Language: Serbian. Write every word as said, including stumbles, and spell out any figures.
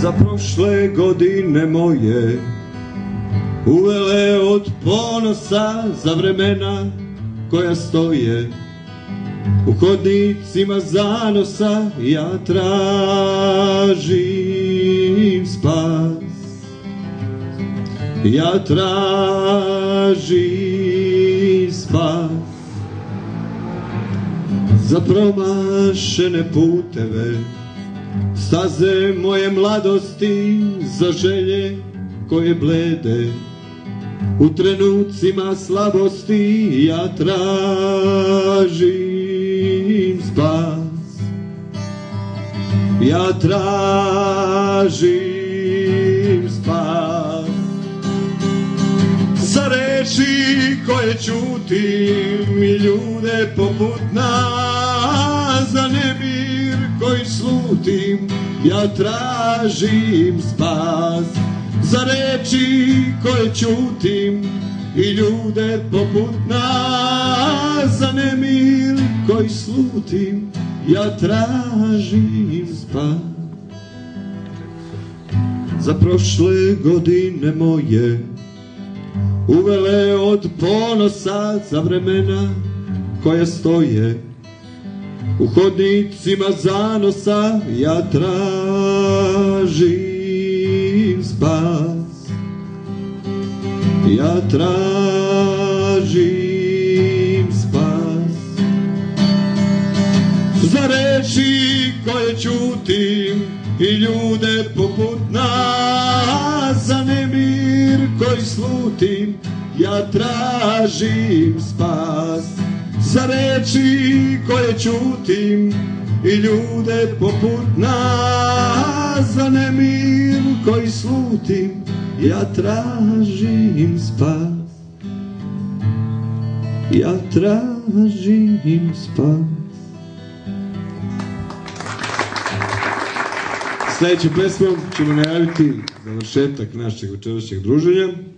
za prošle godine moje, uvele od ponosa za vremena koja stoje u hodnicima zanosa. Ja tražim spas, ja tražim spas za promašene puteve, staze moje mladosti, za želje koje blede u trenucima slabosti. Ja tražim spas, ja tražim spas za reči koje ćutim i ljude poput nas, za nemir koji slutim. Ja tražim spas za reči koje ćutim i ljude poput nas, za nemir koji slutim. Ja tražim spas za prošle godine moje, uvele od ponosa za vremena koja stoje u hodnicima zanosa. Ja tražim spas, ja tražim spas za reči koje ćutim i ljude poput nas, za nemir koji slutim. Ja tražim spas za reči koje ćutim i ljude poput nas, za nemir koji slutim. Ja tražim spas, ja tražim spas. Sljedeću pesmom ćemo najaviti završetak našeg večerašnjeg druženja.